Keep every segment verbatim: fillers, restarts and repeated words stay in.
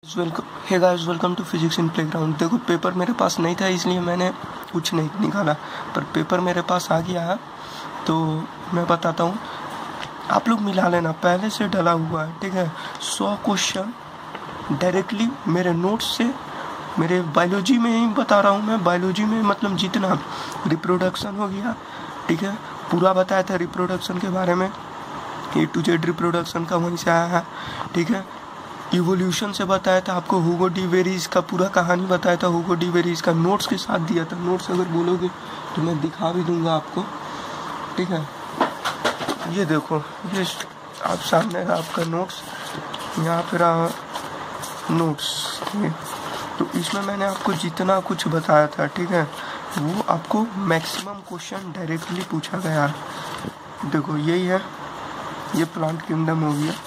Welcome hey guys, welcome to physics in playground. देखो, paper मेरे पास नहीं था इसलिए मैंने कुछ नहीं निकाला, पर पेपर मेरे पास आ गया है तो मैं बताता हूँ। आप लोग मिला लेना, पहले से डला हुआ है, ठीक है। सौ क्वेश्चन डायरेक्टली मेरे नोट्स से, मेरे बायोलॉजी में ही बता रहा हूँ मैं। बायोलॉजी में मतलब जितना रिप्रोडक्शन हो गया, ठीक है, पूरा बताया था रिप्रोडक्शन के बारे में, ए टू जेड रिप्रोडक्शन का वहीं से आया है, ठीक है। इवोल्यूशन से बताया था आपको, ह्यूगो डी वेरीज का पूरा कहानी बताया था, ह्यूगो डी वेरीज का नोट्स के साथ दिया था। नोट्स अगर बोलोगे तो मैं दिखा भी दूंगा आपको, ठीक है। ये देखो, ये आप सामने रहा आपका नोट्स, यहाँ पे रहा नोट्स, ये तो इसमें मैंने आपको जितना कुछ बताया था, ठीक है, वो आपको मैक्सिमम क्वेश्चन डायरेक्टली पूछा गया। देखो यही है, ये प्लांट किंगडम हो गया,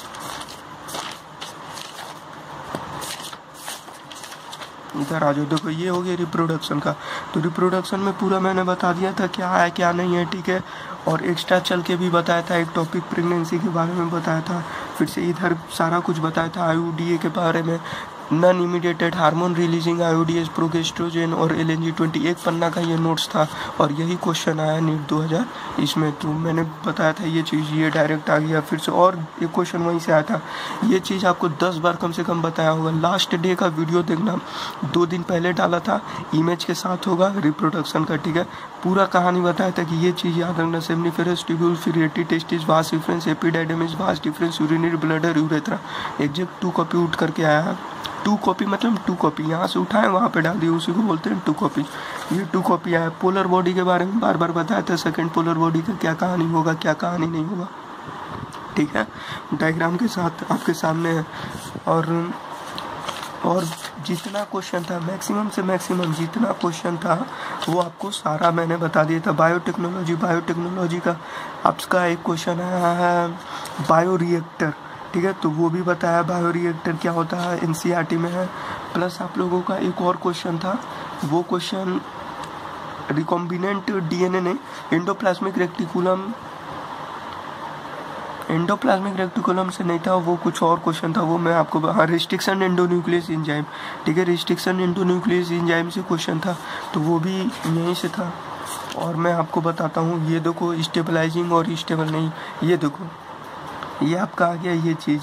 इधर आ जाओ। देखो ये हो गया रिप्रोडक्शन का, तो रिप्रोडक्शन में पूरा मैंने बता दिया था क्या है क्या नहीं है, ठीक है। और एक्स्ट्रा चल के भी बताया था, एक टॉपिक प्रेगनेंसी के बारे में बताया था, फिर से इधर सारा कुछ बताया था, आई यू डी ए के बारे में, non immediated hormone releasing I U D S, progestogen और एल एन जी ट्वेंटी। एक पन्ना का ये नोट्स था और यही क्वेश्चन आया नीट दो हज़ार इसमें, तो मैंने बताया था ये चीज़, ये डायरेक्ट आ गया। फिर से और एक क्वेश्चन वहीं से आया था, ये चीज़ आपको दस बार कम से कम बताया होगा। लास्ट डे का वीडियो देखना, दो दिन पहले डाला था, इमेज के साथ होगा रिप्रोडक्शन का, ठीक है। पूरा कहानी बताया था कि ये चीज़ याद रखना, सेमनीफेरस ट्यूब्यूल, फिरेटी testis, vas deferens, epididymis, vas deferens, urinary bladder, urethra. Exact to copy उठ करके आया है। टू कॉपी मतलब टू कॉपी, यहाँ से उठाए वहाँ पे डाल दिए, उसी को बोलते हैं टू कॉपी। ये टू कॉपी आया। पोलर बॉडी के बारे में बार बार बताया था, सेकंड पोलर बॉडी का क्या कहानी होगा, क्या कहानी नहीं होगा, ठीक है, डायग्राम के साथ आपके सामने है। और और जितना क्वेश्चन था, मैक्सिमम से मैक्सिमम जितना क्वेश्चन था वो आपको सारा मैंने बता दिया था। बायोटेक्नोलॉजी, बायोटेक्नोलॉजी का आपका एक क्वेश्चन आया है बायो रिएक्टर, ठीक है, तो वो भी बताया बायो रिएक्टर क्या होता है, N C E R T में है। प्लस आप लोगों का एक और क्वेश्चन था, वो question recombinant D N A नहीं, एंडोप्लाज्मिक रेक्टिकुलम, एंडोप्लाज्मिक रेक्टिकुलम से नहीं था, वो कुछ और क्वेश्चन था, वो मैं आपको, हाँ, रिस्ट्रिक्शन एंडोन्यूक्लियस एंजाइम, ठीक है, रिस्ट्रिक्शन एंडोन्यूक्लियस एंजाइम से क्वेश्चन था, तो वो भी यहीं से था। और मैं आपको बताता हूँ, ये देखो स्टेबलाइजिंग और स्टेबल नहीं, ये देखो ये आपका आ गया ये चीज़,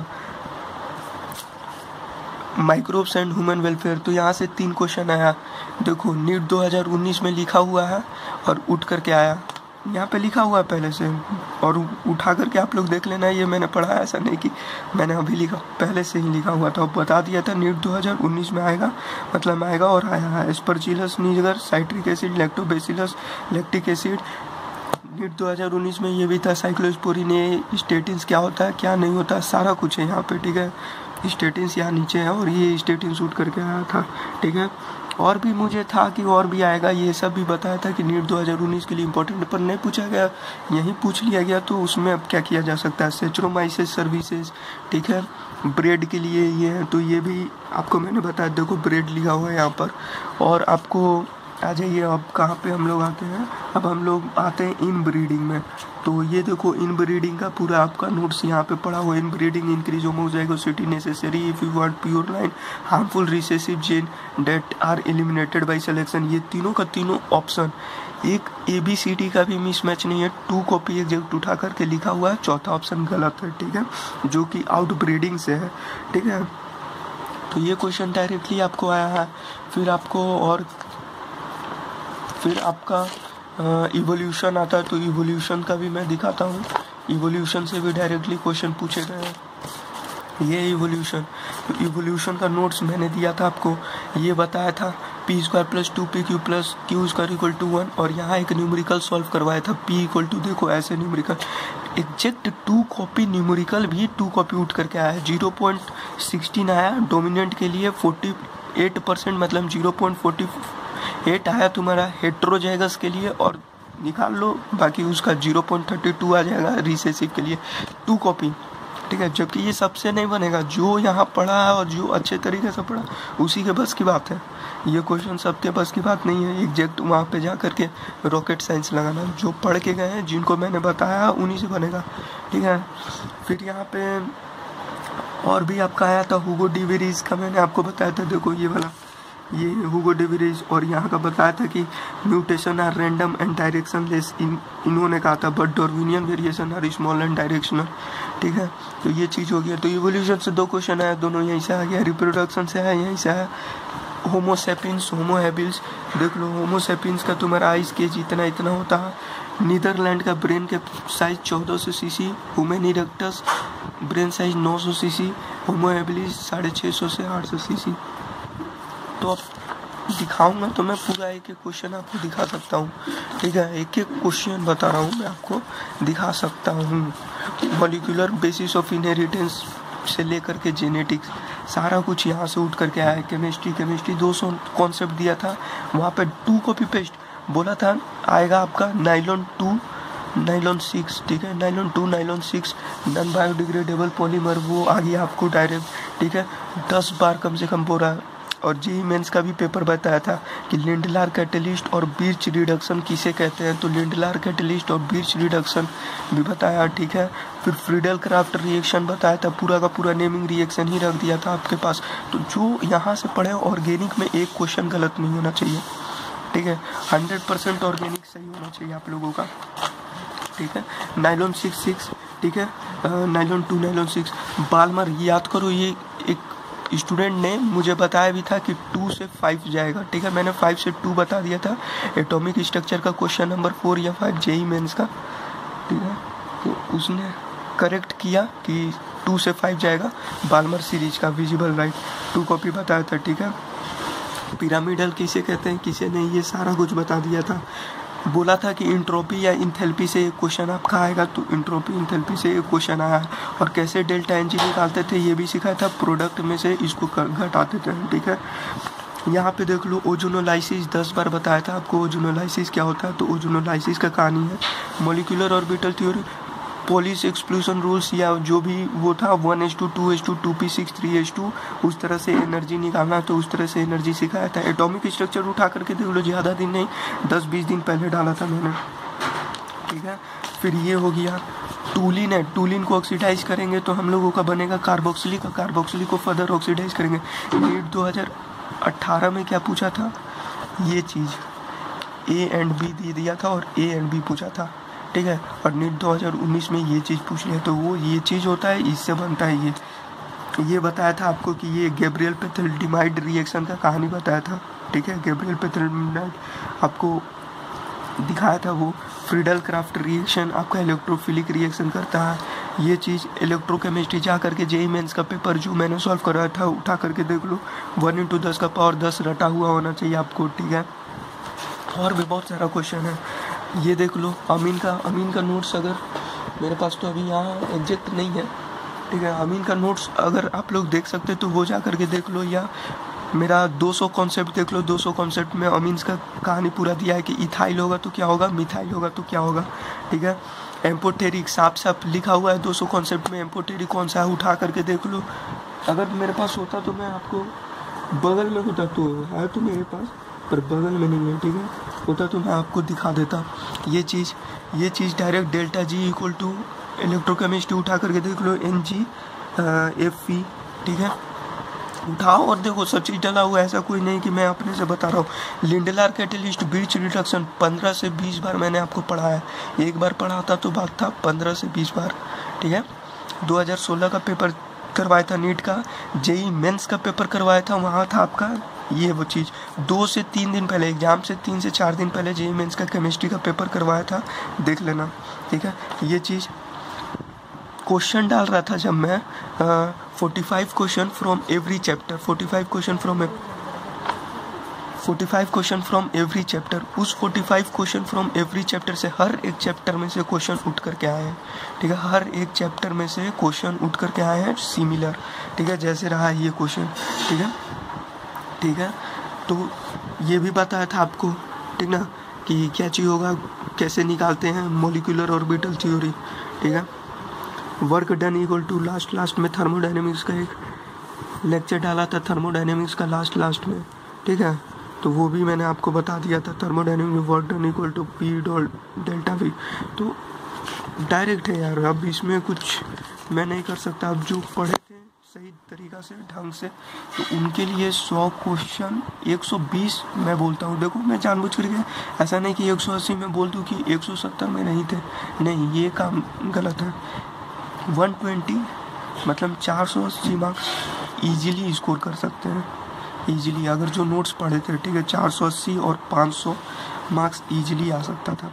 माइक्रोब्स एंड ह्यूमन वेलफेयर। तो यहाँ से तीन क्वेश्चन आया। देखो नीट दो हज़ार उन्नीस में लिखा हुआ है और उठ करके आया, यहाँ पे लिखा हुआ है पहले से, और उठा करके आप लोग देख लेना, ये मैंने पढ़ा है, ऐसा नहीं कि मैंने अभी लिखा, पहले से ही लिखा हुआ था, बता दिया था नीट दो हज़ार उन्नीस में आएगा, मतलब आएगा और आया है। Aspergillus niger, citric acid, lactobacillus, lactic acid. NEET दो हज़ार उन्नीस में ये भी था, साइक्लोस्पोरिन, स्टेटिन्स क्या होता है क्या नहीं होता, सारा कुछ है यहाँ पे, ठीक है। स्टेटिन्स यहाँ नीचे है और ये स्टेटिन शूट करके आया था, ठीक है। और भी मुझे था कि और भी आएगा, ये सब भी बताया था कि नीट दो हज़ार उन्नीस के लिए इंपॉर्टेंट, पर नहीं पूछा गया, यहीं पूछ लिया गया, तो उसमें अब क्या किया जा सकता है। सेचुरोमाइसिस सर्विसेज, ठीक है, ब्रेड के लिए ये है, तो ये भी आपको मैंने बताया। देखो ब्रेड लिखा हुआ है यहाँ पर। और आपको आ जाइए, अब कहाँ पे हम लोग आते हैं, अब हम लोग आते हैं इन ब्रीडिंग में। तो ये देखो इन ब्रीडिंग का पूरा आपका नोट्स यहाँ पे पड़ा हुआ है। Inbreeding increase homozygosity necessary if you want pure line harmful recessive gene that are eliminated by selection. ये तीनों का तीनों ऑप्शन, एक ए बी सी डी का भी मिसमैच नहीं है, टू कॉपी एक जगह उठा करके लिखा हुआ है, चौथा ऑप्शन गलत है, ठीक है, जो कि आउट ब्रीडिंग से है, ठीक है। तो ये क्वेश्चन डायरेक्टली आपको आया है। फिर आपको और फिर आपका इवोल्यूशन आता है, तो इवोल्यूशन का भी मैं दिखाता हूँ। इवोल्यूशन से भी डायरेक्टली क्वेश्चन पूछे गए हैं। ये इवोल्यूशन, तो इवोल्यूशन का नोट्स मैंने दिया था आपको, ये बताया था P square plus two P Q plus Q square equal to one, और यहाँ एक न्यूमेरिकल सॉल्व करवाया था, पी इक्वल टू, देखो ऐसे numerical exact to copy, numerical भी टू कॉपी उठ करके आया है। जीरो पॉइंट सिक्सटीन आया डोमिनेंट के लिए, फोर्टी एट परसेंट मतलब जीरो पॉइंट फोर्टी एट आया तुम्हारा हेट्रोजाइगस के लिए, और निकाल लो बाकी उसका जीरो पॉइंट थर्टी टू आ जाएगा रिसेसिव के लिए, टू कॉपी, ठीक है। जबकि ये सबसे नहीं बनेगा, जो यहाँ पढ़ा है और जो अच्छे तरीके से पढ़ा उसी के बस की बात है। ये क्वेश्चन सबके बस की बात नहीं है, एग्जैक्ट वहाँ पे जा करके रॉकेट साइंस लगाना, जो पढ़ के गए हैं, जिनको मैंने बताया उन्हीं से बनेगा, ठीक है। फिर यहाँ पे और भी आपका आया था हुगो डिवेरीज का, मैंने आपको बताया था, देखो ये वाला, ये हुगो डिवेरीज, और यहाँ का बताया था कि mutation are random and directionless, इन इन्होंने कहा था but Darwinian variation are small and directional, ठीक है। तो ये चीज़ हो गया। तो इवोल्यूशन से दो क्वेश्चन आया, दोनों यहीं से आ गया। रिप्रोडक्शन से आया, यहीं से आया। होमोसेपियंस, होमो हैबिल्स, देख लो होमोसेपियंस का तुम्हारा आइस केज इतना इतना होता है। नीदरलैंड का ब्रेन के साइज चौदह सौ C C, human erectus brain size नौ सौ सी सी, होमो हैबिलिस साढ़े छः सौ से आठ सौ सी सी। तो अब दिखाऊंगा तो मैं पूरा एक एक क्वेश्चन आपको दिखा सकता हूँ, ठीक है। एक एक क्वेश्चन बता रहा हूँ मैं आपको, दिखा सकता हूँ। मॉलिक्यूलर बेसिस ऑफ इनहेरिटेंस से लेकर के जेनेटिक्स, सारा कुछ यहाँ से उठ करके आया है। केमिस्ट्री केमिस्ट्री दो सौ कॉन्सेप्ट दिया था, वहाँ पे टू कॉपी पेस्ट बोला था आएगा आपका नाइलॉन टू नाइलॉन सिक्स, ठीक है। Nylon two nylon six non biodegradable polymer, वो आ गया आपको डायरेक्ट, ठीक है। दस बार कम से कम बोला। और जेई मेंस का भी पेपर बताया था कि लिंडलार कैटलिस्ट और बिर्च रिडक्शन किसे कहते हैं, तो लिंडलार कैटलिस्ट और बिर्च रिडक्शन भी बताया, ठीक है। फिर फ्रीडल क्राफ्ट रिएक्शन बताया था, पूरा का पूरा नेमिंग रिएक्शन ही रख दिया था आपके पास। तो जो यहाँ से पढ़े ऑर्गेनिक में एक क्वेश्चन गलत नहीं होना चाहिए, ठीक है। हंड्रेड परसेंट ऑर्गेनिक सही होना चाहिए आप लोगों का, ठीक है। नाइलॉन सिक्स सिक्स, ठीक है। Nylon two nylon six Balmer, याद करो, ये एक स्टूडेंट ने मुझे बताया भी था कि टू से फाइव जाएगा, ठीक है। मैंने फाइव से टू बता दिया था। एटॉमिक स्ट्रक्चर का क्वेश्चन नंबर फोर या फाइव जेई मेंस का, ठीक है। तो उसने करेक्ट किया कि टू से फाइव जाएगा। बालमर सीरीज का विजिबल राइट टू कॉपी बताया था, ठीक है। पिरामिडल किसे कहते हैं किसे नहीं, ये सारा कुछ बता दिया था। बोला था कि इंट्रोपी या इंथैल्पी से एक क्वेश्चन आपका आएगा, तो इंट्रोपी इंथैल्पी से एक क्वेश्चन आया। और कैसे डेल्टा एनर्जी निकालते थे ये भी सिखाया था, प्रोडक्ट में से इसको घटाते थे, ठीक है। यहाँ पे देख लो ओजोनोलाइसिस, दस बार बताया था आपको ओजोनोलाइसिस क्या होता है। तो ओजोनोलाइसिस का कहानी है molecular orbital theory, Pauli's exclusion rules, या जो भी वो था one H two two H two two P six three H two, उस तरह से एनर्जी निकालना, तो उस तरह से एनर्जी सिखाया था। एटॉमिक स्ट्रक्चर उठा करके देख लो, ज़्यादा दिन नहीं, दस बीस दिन पहले डाला था मैंने, ठीक है। फिर ये हो गया टूलिन है, टूलिन को ऑक्सीडाइज करेंगे तो हम लोगों का बनेगा कार्बोक्सिलिक, का कार्बोक्सिलिक को फर्दर ऑक्सीडाइज करेंगे। नीट दो हज़ार अठारह में क्या पूछा था, ये चीज़ ए एंड बी दे दिया था और ए एंड बी पूछा था, ठीक है। और नीट दो हज़ार उन्नीस में ये चीज़ पूछ लिया, तो वो ये चीज़ होता है, इससे बनता है ये ये बताया था आपको कि ये गैब्रियल पेथेल्डिमाइड रिएक्शन का कहानी बताया था, ठीक है। गैब्रियल पेथेल्डिमाइड आपको दिखाया था, वो फ्रीडल क्राफ्ट रिएक्शन आपका इलेक्ट्रोफिलिक रिएक्शन करता है। ये चीज़ इलेक्ट्रोकेमिस्ट्री जा करके जेई मेंस का पेपर जो मैंने सॉल्व कराया था उठा करके देख लो, वन इंटू दस का पावर दस रटा हुआ होना चाहिए आपको, ठीक है। और भी बहुत सारा क्वेश्चन है, ये देख लो अमीन का अमीन का नोट्स, अगर मेरे पास तो अभी यहाँ एग्जैक्ट नहीं है, ठीक है। अमीन का नोट्स अगर आप लोग देख सकते तो वो जा करके देख लो, या मेरा दो सौ कॉन्सेप्ट देख लो। दो सौ कॉन्सेप्ट में अमीन्स का कहानी पूरा दिया है कि इथाइल होगा तो क्या होगा, मिथाइल होगा तो क्या होगा, ठीक है। एम्पोटेरिक साफ साफ लिखा हुआ है दो सौ कॉन्सेप्ट में, एम्पोटेरिक कौन सा है उठा करके देख लो। अगर मेरे पास होता तो मैं आपको, बगल में होता तो है तो मेरे पास, पर बगल में नहीं है, ठीक है। होता तो मैं आपको दिखा देता। ये चीज़ ये चीज़ direct delta G equal to electrochemistry उठा करके देख लो, एन जी एफ पी, ठीक है। उठाओ और देखो सब चीज़ डला हुआ है, ऐसा कोई नहीं कि मैं अपने से बता रहा हूँ। लिंडलार कैटलिस्ट बिर्च रिडक्शन पंद्रह से बीस बार मैंने आपको पढ़ाया, एक बार पढ़ा था तो बात था पंद्रह से बीस बार, ठीक है। दो हज़ार सोलह का पेपर करवाया था नीट का, जेई मेंस का पेपर करवाया था, वहाँ था आपका ये वो चीज़। दो से तीन दिन पहले एग्जाम से तीन से चार दिन पहले जेई मेंस का केमिस्ट्री का पेपर करवाया था, देख लेना, ठीक है। ये चीज़ क्वेश्चन डाल रहा था जब मैं, forty five question from every chapter, forty five question from forty five question from every chapter, उस forty five question from every chapter से हर एक चैप्टर में से क्वेश्चन उठ करके आए हैं, ठीक है। हर एक चैप्टर में से क्वेश्चन उठ करके आए हैं सिमिलर, ठीक है, जैसे रहा ये क्वेश्चन, ठीक है, ठीक है। तो ये भी बताया था आपको, ठीक ना, कि क्या चीज़ होगा, कैसे निकालते हैं मॉलिक्यूलर ऑर्बिटल थ्योरी, ठीक है। Work done equal to last last में थर्मोडायनेमिक्स का एक लेक्चर डाला था, थर्मोडायनेमिक्स का लास्ट लास्ट में, ठीक है। तो वो भी मैंने आपको बता दिया था, thermodynamics work done equal to P dot delta V. तो डायरेक्ट है यार, अब इसमें कुछ मैं नहीं कर सकता, अब जो पढ़े थे तरह से ढंग से, तो उनके लिए सौ क्वेश्चन एक सौ बीस मैं बोलता हूँ। देखो मैं जानबूझ करके ऐसा नहीं कि एक सौ अस्सी में बोल दूँ कि एक सौ सत्तर में नहीं थे, नहीं, ये काम गलत है। एक सौ बीस मतलब चार सौ अस्सी मार्क्स इजीली स्कोर कर सकते हैं, इजीली। अगर जो नोट्स पढ़े थे, ठीक है, चार सौ अस्सी और पाँच सौ मार्क्स इजीली आ सकता था।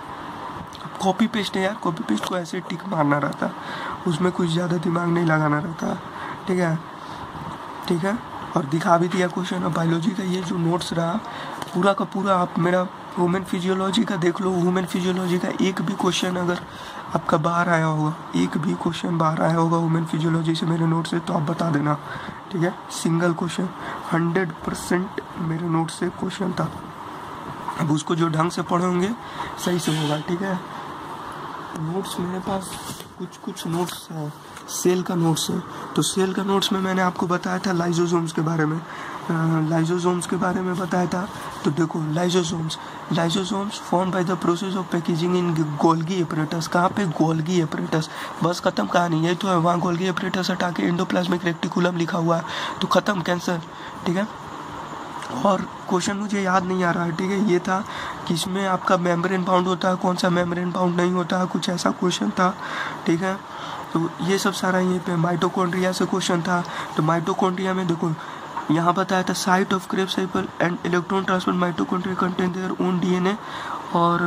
कॉपी पेस्ट है यार, कॉपी पेस्ट को ऐसे टिक मारना रहता, उसमें कुछ ज़्यादा दिमाग नहीं लगाना रहता, ठीक है, ठीक है। और दिखा भी दिया क्वेश्चन। और बायोलॉजी का ये जो नोट्स रहा पूरा का पूरा, आप मेरा ह्यूमन फिजियोलॉजी का देख लो। ह्यूमन फिजियोलॉजी का एक भी क्वेश्चन अगर आपका बाहर आया होगा, एक भी क्वेश्चन बाहर आया होगा ह्यूमन फिजियोलॉजी से मेरे नोट से, तो आप बता देना, ठीक है। सिंगल क्वेश्चन हंड्रेड परसेंट मेरे नोट से क्वेश्चन था। अब उसको जो ढंग से पढ़े होंगे सही से होगा, ठीक है। नोट्स मेरे पास कुछ कुछ नोट्स है, सेल का नोट्स है। तो सेल का नोट्स में मैंने आपको बताया था लाइजोसोम्स के बारे में, लाइजोसोम्स के बारे में बताया था। तो देखो lysosomes lysosomes form by the process of packaging in Golgi apparatus. कहाँ पे? Golgi apparatus. बस खत्म कहानी, यही तो है। वहाँ गोल्गी एपरेटस हटा के एंडोप्लाज्मिक रेक्टिकुलम लिखा हुआ है, तो खत्म, कैंसर, ठीक है। और क्वेश्चन मुझे याद नहीं आ रहा है, ठीक है। ये था कि इसमें आपका मेम्ब्रेन बाउंड होता है, कौन सा मेम्ब्रेन बाउंड नहीं होता है, कुछ ऐसा क्वेश्चन था, ठीक है। तो ये सब सारा ये पे माइटोकॉन्ड्रिया से क्वेश्चन था। तो माइटोकॉन्ड्रिया में देखो यहाँ बताया था site of Krebs cycle and electron transfer mitochondria contain their own DNA और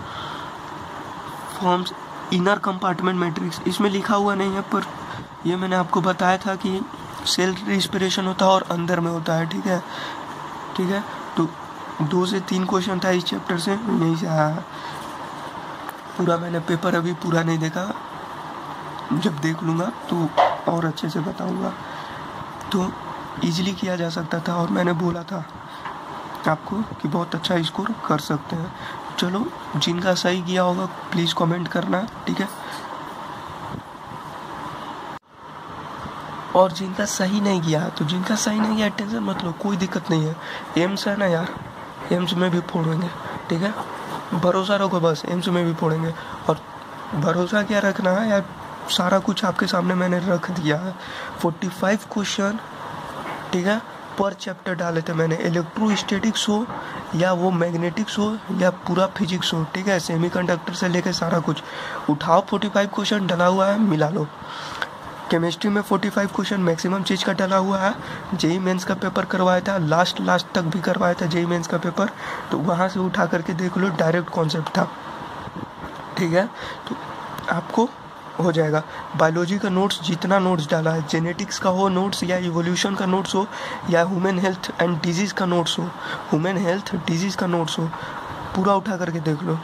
फॉर्म्स इनर कंपार्टमेंट मैट्रिक्स। इसमें लिखा हुआ नहीं है, पर ये मैंने आपको बताया था कि सेल रिस्पिरेशन होता है और अंदर में होता है, ठीक है, ठीक है। तो दो से तीन क्वेश्चन था इस चैप्टर से, यहीं से आया। पूरा मैंने पेपर अभी पूरा नहीं देखा, जब देख लूँगा तो और अच्छे से बताऊँगा। तो इजीली किया जा सकता था, और मैंने बोला था आपको कि बहुत अच्छा स्कोर कर सकते हैं। चलो, जिनका सही किया होगा प्लीज़ कमेंट करना, ठीक है। और जिनका सही नहीं किया, तो जिनका सही नहीं किया टेंशन मत लो, कोई दिक्कत नहीं है। एम्स है ना यार, एम्स में भी फोड़ेंगे, ठीक है। भरोसा रखो बस, एम्स में भी फोड़ेंगे। और भरोसा क्या रखना है यार, सारा कुछ आपके सामने मैंने रख दिया है। फोर्टी फाइव क्वेश्चन, ठीक है, पर चैप्टर डाले थे मैंने। इलेक्ट्रोस्टैटिक्स हो या वो मैग्नेटिक्स हो या पूरा फिजिक्स हो, ठीक है, सेमीकंडक्टर से लेकर सारा कुछ उठाओ। फोर्टी फाइव क्वेश्चन डला हुआ है, मिला लो। केमिस्ट्री में फोर्टी फाइव क्वेश्चन मैक्सिमम चीज़ का डला हुआ है। जेई मेंस का पेपर करवाया था, लास्ट लास्ट तक भी करवाया था जेई मेंस का पेपर, तो वहाँ से उठा करके देख लो, डायरेक्ट कॉन्सेप्ट था, ठीक है। तो आपको हो जाएगा। बायोलॉजी का नोट्स जितना नोट्स डाला है, जेनेटिक्स का हो नोट्स या इवोल्यूशन का नोट्स हो या ह्यूमन हेल्थ एंड डिजीज़ का नोट्स हो, ह्यूमन हेल्थ डिजीज़ का नोट्स हो, पूरा उठा करके देख लो।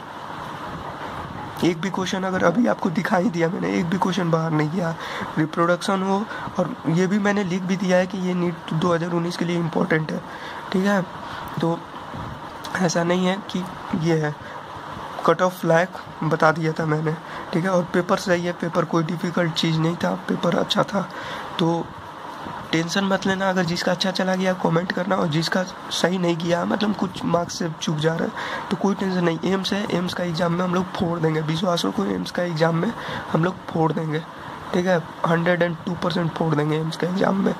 एक भी क्वेश्चन अगर अभी आपको दिखाई दिया मैंने, एक भी क्वेश्चन बाहर नहीं किया। रिप्रोडक्शन हो, और ये भी मैंने लिख भी दिया है कि ये नीट दो हज़ार उन्नीस के लिए इम्पोर्टेंट है, ठीक है। तो ऐसा नहीं है कि ये है, कट ऑफ लायक बता दिया था मैंने, ठीक है। और पेपर सही है, पेपर कोई डिफ़िकल्ट चीज़ नहीं था, पेपर अच्छा था। तो टेंशन मत लेना, अगर जिसका अच्छा चला गया कमेंट करना, और जिसका सही नहीं किया, मतलब कुछ मार्क्स से चूक जा रहा है, तो कोई टेंशन नहीं। एम्स है, एम्स का एग्ज़ाम में हम लोग फोड़ देंगे, विश्वास को एम्स का एग्ज़ाम में हम लोग फोड़ देंगे, ठीक है। हंड्रेड एंड टू परसेंट फोड़ देंगे एम्स का एग्ज़ाम में।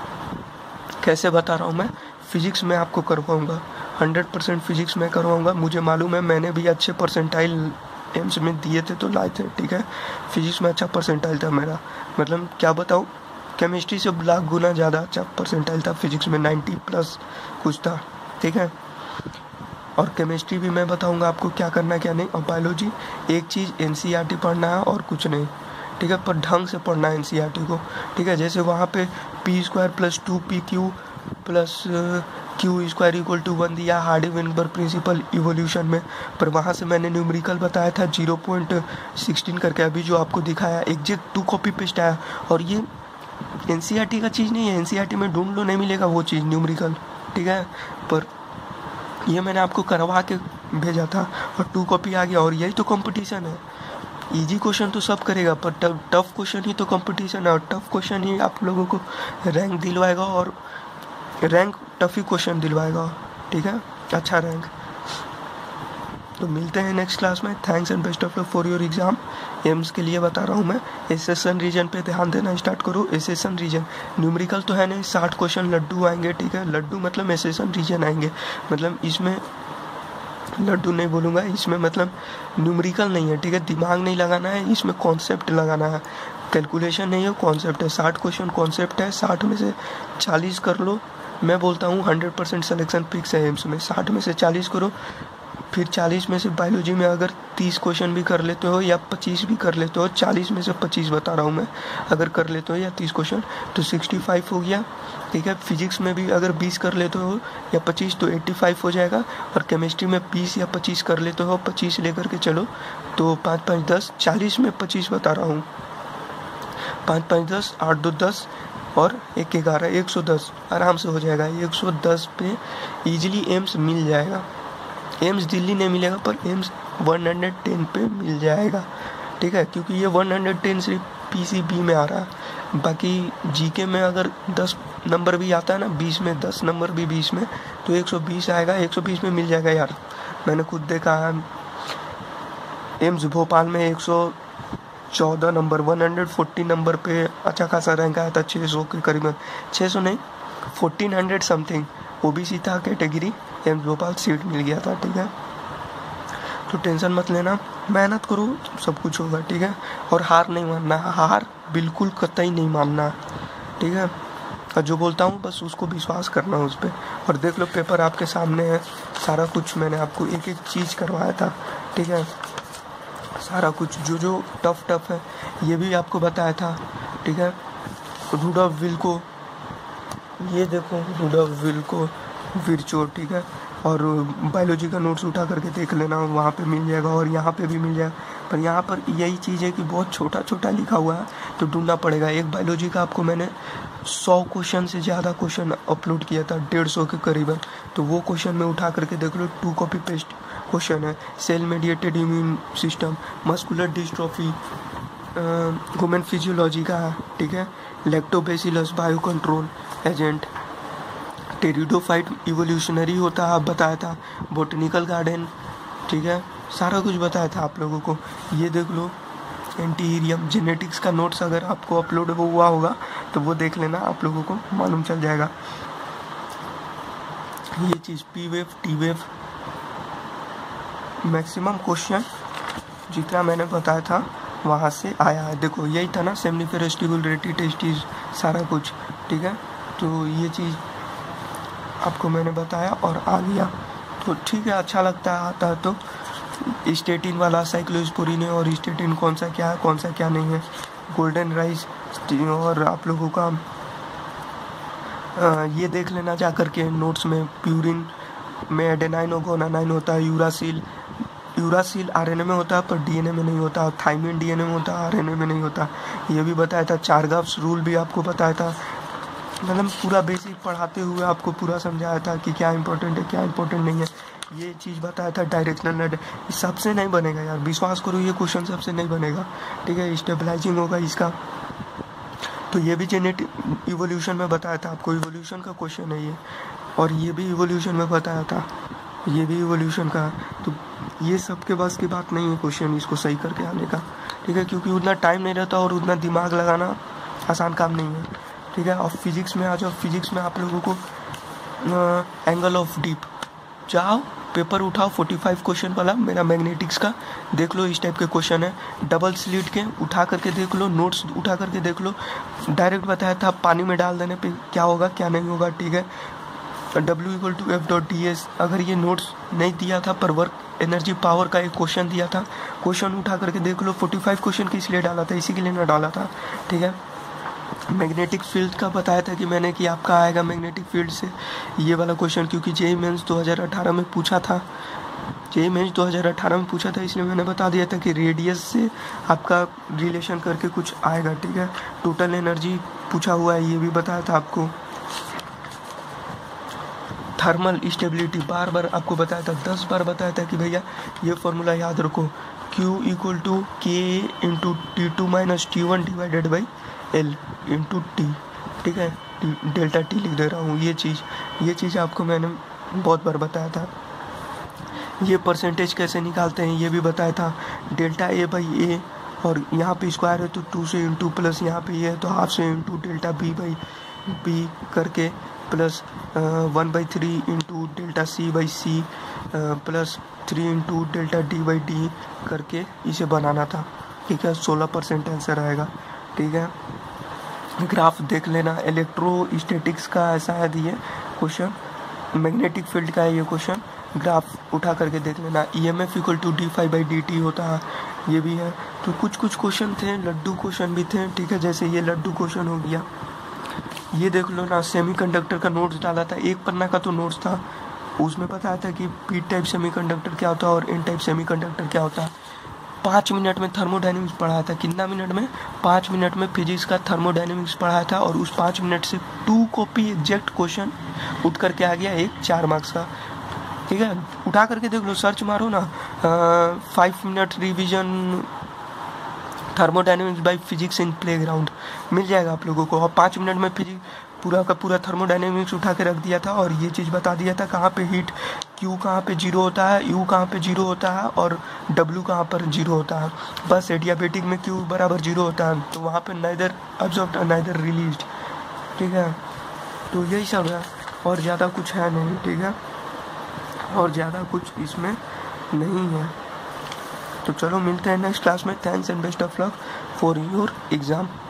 कैसे बता रहा हूँ मैं, फिजिक्स में आपको करवाऊँगा, हंड्रेड परसेंट फिजिक्स में करवाऊँगा। मुझे मालूम है, मैंने भी अच्छे परसेंटाइल एम्स में दिए थे तो लाए थे, ठीक है। फिजिक्स में अच्छा परसेंटाइल था मेरा, मतलब क्या बताऊँ, केमिस्ट्री से लाख गुना ज़्यादा अच्छा परसेंटाइल था। फिजिक्स में नाइन्टी प्लस कुछ था, ठीक है। और केमिस्ट्री भी मैं बताऊंगा आपको क्या करना क्या नहीं। और बायोलॉजी एक चीज़ एनसीईआरटी पढ़ना है और कुछ नहीं, ठीक है, पर ढंग से पढ़ना है एनसीईआरटी को, ठीक है। जैसे वहाँ पे P square plus two P Q plus Q square equal to one दिया, हार्डी विनबर्ग प्रिंसिपल इवोल्यूशन में, पर वहाँ से मैंने न्यूमेरिकल बताया था जीरो पॉइंट सिक्सटीन करके, अभी जो आपको दिखाया एग्जैक्ट टू कॉपी पेस्ट आया। और ये एनसीईआरटी का चीज़ नहीं है, एनसीईआरटी में ढूंढ लो, नहीं मिलेगा वो चीज़ न्यूमेरिकल, ठीक है। पर ये मैंने आपको करवा के भेजा था और टू कॉपी आ गया। और यही तो कंपटीशन है, इजी क्वेश्चन तो सब करेगा, पर टफ क्वेश्चन ही तो कंपटीशन है, और टफ क्वेश्चन ही आप लोगों को रैंक दिलवाएगा, और रैंक टफ ही क्वेश्चन दिलवाएगा, ठीक है, अच्छा रैंक। तो मिलते हैं नेक्स्ट क्लास में। Thanks and best of luck for your exam. AIIMS के लिए बता रहा हूँ मैं। एसेशन रीजन पे ध्यान देना स्टार्ट करो। एसेशन रीजन न्यूमेरिकल तो है नहीं, साठ क्वेश्चन लड्डू आएंगे, ठीक है। लड्डू मतलब एसेशन रीजन आएंगे, मतलब इसमें लड्डू नहीं बोलूँगा, इसमें मतलब न्यूमेरिकल नहीं है, ठीक है। दिमाग नहीं लगाना है, इसमें कॉन्सेप्ट लगाना है, कैलकुलेशन नहीं है, कॉन्सेप्ट है। साठ क्वेश्चन कॉन्सेप्ट है, साठ में से चालीस कर लो। मैं बोलता हूँ हंड्रेड परसेंट सलेक्शन फिक्स है एम्स में, साठ में से चालीस करो। फिर चालीस में से बायोलॉजी में अगर तीस क्वेश्चन भी कर लेते हो या पच्चीस भी कर लेते हो, चालीस में से पच्चीस बता रहा हूँ मैं, अगर कर लेते हो या तीस क्वेश्चन तो सिक्सटी फाइव हो गया, ठीक है। फिजिक्स में भी अगर बीस कर लेते हो या पच्चीस तो एट्टी फाइव हो जाएगा। और केमिस्ट्री में बीस या पच्चीस कर लेते हो, पच्चीस लेकर के चलो तो पाँच पाँच दस, चालीस में पच्चीस बता रहा हूँ, पाँच पाँच दस, आठ दो दस और एक ग्यारह, एक सौ दस आराम से हो जाएगा। एक सौ दस पे इजीली एम्स मिल जाएगा। एम्स दिल्ली नहीं मिलेगा पर एम्स वन हंड्रेड टेन पे मिल जाएगा, ठीक है, क्योंकि ये वन हंड्रेड टेन सिर्फ पीसीबी में आ रहा है। बाकी जीके में अगर दस नंबर भी आता है ना, बीस में दस नंबर भी बीस में, तो एक सौ बीस आएगा, एक सौ बीस में मिल जाएगा यार। मैंने खुद देखा है एम्स भोपाल में एक सौ चौदह नंबर, वन हंड्रेड फोर्टी नंबर पे अच्छा खासा रैंक आया था, छः सौ के करीबन, छः सौ नहीं फोर्टीन हंड्रेड समथिंग ओबीसी था कैटेगरी, एम्स भोपाल सीट मिल गया था, ठीक है। तो टेंशन मत लेना, मेहनत करो, सब कुछ होगा, ठीक है। और हार नहीं मानना, हार बिल्कुल कतई नहीं मानना, ठीक है। और जो बोलता हूँ बस उसको विश्वास करना उस पर। और देख लो पेपर आपके सामने है, सारा कुछ मैंने आपको एक एक चीज़ करवाया था, ठीक है। सारा कुछ जो जो टफ टफ है ये भी आपको बताया था, ठीक है। रूडॉल्फ विल्को, ये देखो रूडॉल्फ विल्को विरचोर, ठीक है। और बायोलॉजी का नोट्स उठा करके देख लेना, वहाँ पे मिल जाएगा और यहाँ पे भी मिल जाएगा। पर यहाँ पर यही चीज़ है कि बहुत छोटा छोटा लिखा हुआ है तो ढूंढना पड़ेगा। एक बायोलॉजी का आपको मैंने सौ क्वेश्चन से ज़्यादा क्वेश्चन अपलोड किया था, डेढ़ सौ के करीबन, तो वो क्वेश्चन में उठा करके देख लो, टू कॉपी पेस्ट क्वेश्चन है। Cell mediated immune system, muscular dystrophy, human physiology का है, ठीक है। Lactobacillus bio control agent, pteridophyte evolutionary होता है, आप बताया था। बोटनिकल गार्डन, ठीक है, सारा कुछ बताया था आप लोगों को। ये देख लो एंटीरियम, जेनेटिक्स का नोट्स अगर आपको अपलोड हुआ होगा तो वो देख लेना, आप लोगों को मालूम चल जाएगा। ये चीज़ P wave T wave, maximum question जितना मैंने बताया था वहाँ से आया है। देखो यही था ना, सेमनीफेरस ट्यूबुल रेटी टेस्टिस, सारा कुछ, ठीक है। तो ये चीज़ आपको मैंने बताया और आ गया तो ठीक है, अच्छा लगता है आता है तो। स्टेटिन वाला साइक्लोस्पोरिन है, और स्टेटिन कौन सा क्या है कौन सा क्या नहीं है, गोल्डन राइस, और आप लोगों का आ, ये देख लेना जा कर के नोट्स में। प्यूरिन में एडेनाइन और गोनानाइन होता है, यूरासिल यूरासिल आरएनए में होता है पर डीएनए में नहीं होता, थाइमिन डीएनए में होता है, आरएनए में नहीं होता, ये भी बताया था। चारगाफ्स रूल भी आपको बताया था, मतलब पूरा बेसिक पढ़ाते हुए आपको पूरा समझाया था कि क्या इंपॉर्टेंट है क्या इंपॉर्टेंट नहीं है, ये चीज़ बताया था। डायरेक्शनल नेट सबसे नहीं बनेगा यार, विश्वास करो ये क्वेश्चन सबसे नहीं बनेगा, ठीक है। स्टेबलाइजिंग होगा इसका, तो ये भी जेनेटिक इवोल्यूशन में बताया था आपको, इवोल्यूशन का क्वेश्चन है ये। और ये भी इवोल्यूशन में बताया था, ये भी इवोल्यूशन का। तो ये सब के बस की बात नहीं है क्वेश्चन इसको सही करके आने का, ठीक है, क्योंकि उतना टाइम नहीं रहता और उतना दिमाग लगाना आसान काम नहीं है, ठीक है। और फिजिक्स में आ जाओ, फिजिक्स में आप लोगों को एंगल ऑफ डीप जाओ, पेपर उठाओ पैंतालीस क्वेश्चन वाला मेरा मैग्नेटिक्स का, देख लो इस टाइप के क्वेश्चन है, डबल स्लिट के उठा करके देख लो, नोट्स उठा करके देख लो। डायरेक्ट बताया था पानी में डाल देने पे क्या होगा क्या नहीं होगा, ठीक है। W equal to F dot D S, अगर ये नोट्स नहीं दिया था पर वर्क एनर्जी पावर का एक क्वेश्चन दिया था, क्वेश्चन उठा करके देख लो। पैंतालीस क्वेश्चन किस लिए डाला था, इसी के लिए ना डाला था, ठीक है। मैग्नेटिक फील्ड का बताया था कि मैंने कि आपका आएगा मैग्नेटिक फील्ड से ये वाला क्वेश्चन, क्योंकि जेई मेंस दो हज़ार अठारह में पूछा था, जेई मेंस दो हज़ार अठारह में पूछा था, इसलिए मैंने बता दिया था कि रेडियस से आपका रिलेशन करके कुछ आएगा, ठीक है। टोटल एनर्जी पूछा हुआ है, ये भी बताया था आपको। थर्मल स्टेबिलिटी बार बार आपको बताया था, दस बार बताया था कि भैया ये फॉर्मूला याद रखो, Q equal to K into T two minus T one divided by L into T, ठीक है, डेल्टा टी लिख दे रहा हूँ। ये चीज़ ये चीज़ आपको मैंने बहुत बार बताया था। ये परसेंटेज कैसे निकालते हैं ये भी बताया था, डेल्टा ए बाई ए और यहाँ पे स्क्वायर है तो टू से इंटू प्लस यहाँ पे ये है तो हाफ से into delta B by B करके plus one by three into delta C by C plus three into delta D by D करके इसे बनाना था। ठीक है, सोलह परसेंट आंसर आएगा। ठीक है, ग्राफ देख लेना। इलेक्ट्रोस्टैटिक्स का ऐसा है ये क्वेश्चन, मैग्नेटिक फील्ड का है ये क्वेश्चन, ग्राफ उठा करके देख लेना। E M F equal to D five by D T होता है, ये भी है। तो कुछ कुछ क्वेश्चन थे, लड्डू क्वेश्चन भी थे। ठीक है, जैसे ये लड्डू क्वेश्चन हो गया, ये देख लो ना, सेमीकंडक्टर का नोट्स डाला था, एक पन्ना का तो नोट्स था, उसमें बताया था कि पी टाइप सेमीकंडक्टर क्या होता है और एन टाइप सेमीकंडक्टर क्या होता है। पाँच मिनट में थर्मोडायनेमिक्स पढ़ाया था। कितना मिनट में? पाँच मिनट में फिजिक्स का थर्मोडायनेमिक्स पढ़ाया था, और उस पाँच मिनट से टू कॉपी एग्जैक्ट क्वेश्चन उठ करके आ गया, एक चार मार्क्स का। ठीक है, उठा करके देख लो, सर्च मारो ना, five minute revision thermodynamics by physics in playground, मिल जाएगा आप लोगों को। और पाँच मिनट में फिजिक्स पूरा का पूरा थर्मोडायनेमिक्स उठा के रख दिया था, और ये चीज़ बता दिया था कहाँ पे हीट क्यू कहाँ पे जीरो होता है, यू कहाँ पे जीरो होता है, और डब्ल्यू कहाँ पर जीरो होता है। बस एडियाबेटिक में क्यू बराबर जीरो होता है, तो वहाँ पे नाइदर अब्जॉर्ब्ड नाइदर रिलीज्ड। ठीक है, तो यही सब है, और ज़्यादा कुछ है नहीं। ठीक है, और ज़्यादा कुछ इसमें नहीं है। तो चलो मिलते हैं नेक्स्ट क्लास में। Thanks and best of luck for your exam.